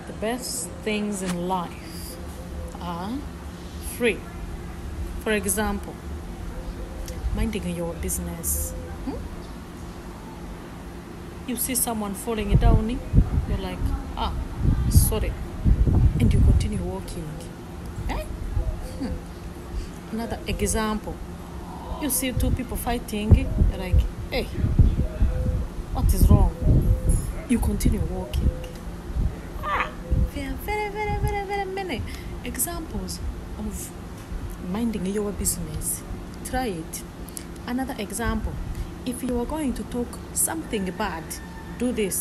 The best things in life are free. For example, minding your business. You see someone falling down, you're like, sorry, and you continue walking. Eh? Another example, you see two people fighting, you're like, hey, what is wrong? You continue walking. There are very many examples of minding your business. Try it. Another example, if you are going to talk something bad, do this.